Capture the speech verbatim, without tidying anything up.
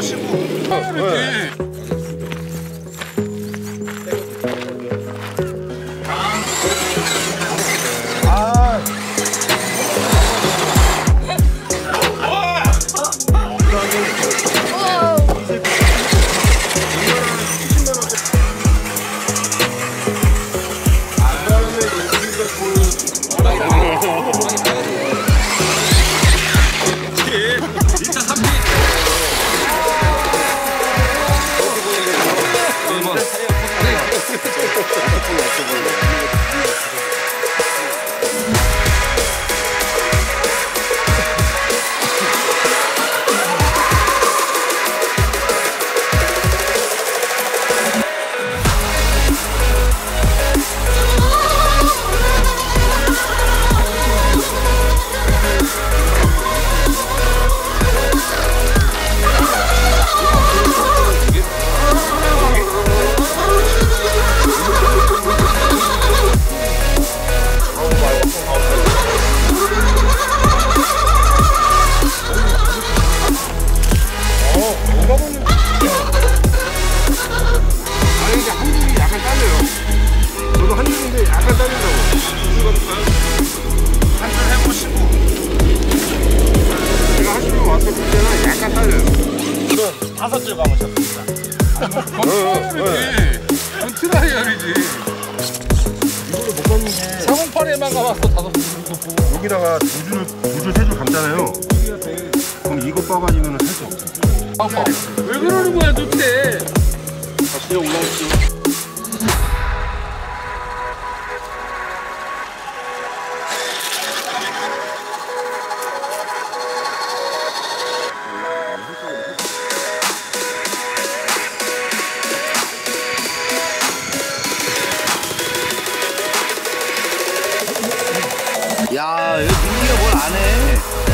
해보시고. 네. 다섯 줄 가보셨습니다. 그건 트라이얼이지. 이거를 못 감는 게 사공팔에만 가봤어. 다섯 줄. 여기다가 두 줄, 두 줄, 세 줄 감잖아요. 그럼 이거 빠가지면 할 수 없어. 아빠, 왜 그러는 거야 도대체? 다시 올라오시죠. 야, 여기 민기가 뭘 안 해.